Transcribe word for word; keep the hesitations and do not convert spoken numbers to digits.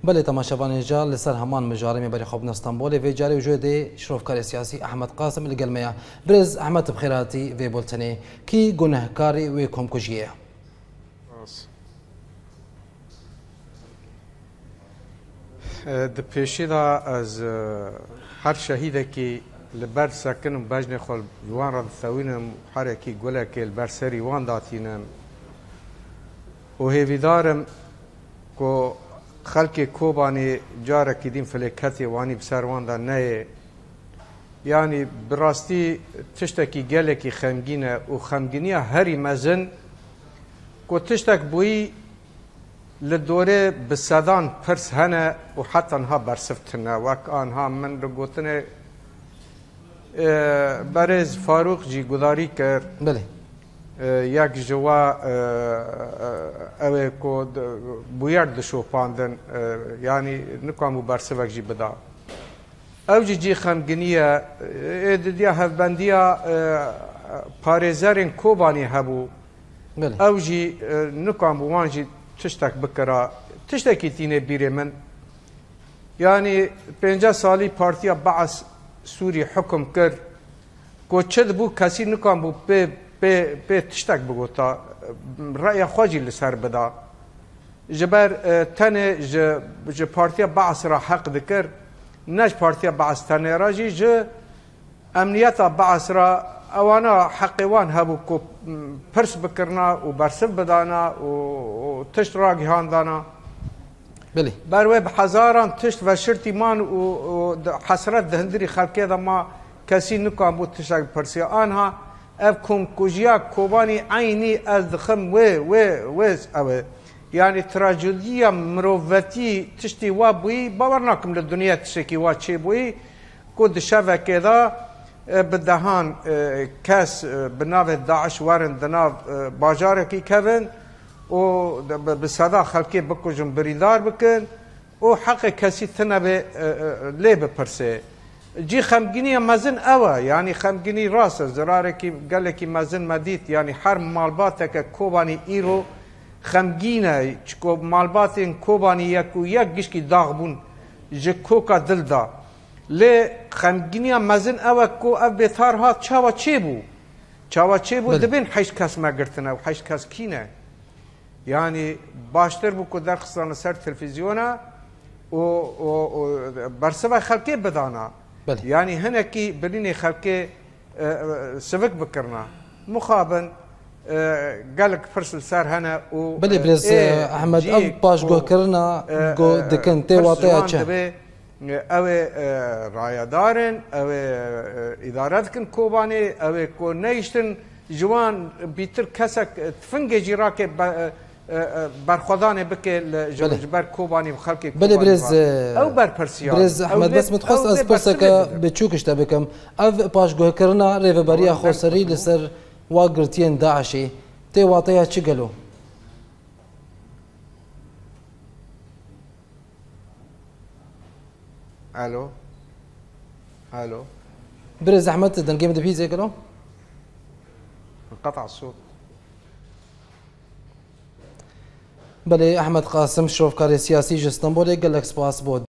بله تماشاوان جال لسر همان مجارم بری خوب استانبول و جاری وجود شرفکار سیاسی احمد قاسم القلمیا برز احمد بخیراتی و بولتنی کی گناهکاری و کمکجیه د پیشیدا از هر شهیده کی لبر سکنم بجن خال وان را ثوینم حرکی گله کی لبر سری وان داتینم و هیویدارم کو خلق کوبانی جاره کدیم فلکتی وانی بسر وان دا نه یعنی براستی تشتکی گله کی خمگینه و خمگینی هری مزن کو تشتک بوی لدوره بسدان پرس هنه و حتی انها برسفتنه وک آنها من رو گوتنه برز فاروق جی گداری کرد بله یک جوا اوه کو بویرد دشو پاندن یعنی نکامو برسوک جی بدا او جی جی خمگنیه دیا هفبندیا پارێزەرên کۆبانی هەبوو ئەو جی نکام وان جی تشتێک بکرا تشتێکی تینێ بیرێ من یعنی پێنجا ساڵی پارتیا بەعەس سووری حکم کرد کۆ چ بوو کەسی نکام بوو پێ پێ تشتێک بگوتا ڕەیە خۆجی لەسەر بدا ji ber tenê ji partiya Baas ra heq dikir ne ji partiya Baas tenê ra jî ji emniyeta Baas ra ewana heqê wan hebû ku pirs bikirina û bersiv bidana û tişt ragîhandana ber wê bi hezaran tişt veşirtî man û hesret di hindirî xelkê de ma kesî nikan bû tiştek pirsiya anha ev komkujiya kobanî eynî ez dixim wê wê wê ew e yani trajediya mirovvetî tiştî wa bûyî bawer nakim li dunya tiştekî wa çê bûyî ku di şevekê de bi dehan kes bi navê Daeş werin di nav bajarekî kevin û bi seda xelkê bikujin birîndar bikin û heqê kesî tinebê lê bipirse cî xemgîniya mezin ew e yani xemgînî rast e zirarekî gelekî mezin me dît yani her malbateke kobanî îro xemgîne çiko malbatên kobanî yek û yek gişkî dağ bûn ji koka dil da lê xemgîniya mezin ew e ku ev bêtar hat çawa çê bû çawa çê bû dibên heşt kes me girtine û heşt kes kîne yani baştir bû ku derxistan li ser televîzyona û bersiva xelkê bidana yani hinekî birînê xelkê sivik bikirina mixabin gelek pirs li ser hene û bilê birêz Ehmed ev paşguhkirina dikin tê wateya çi ew ê rayedarin ew ê îdare dikin kobanê ew ê ku neyiştin ji wan bîtir kesek tifingê jî rake berxwedanê bike ji ber kobanî xelkê bilê birêz ew berpirsiya birêz Ehmed bes min dixwast ez pirseke biçûk tişte bikim ev paşguhkirina rêveberiya xweserî li ser wa girtiyên Daişê tê wateya çi gelo الو الو برز احمد دنگیم دبی زیگلو انقطع الصوت بله احمد قاسم شرفکار سیاسی اسطنبول قال لك سپاس بود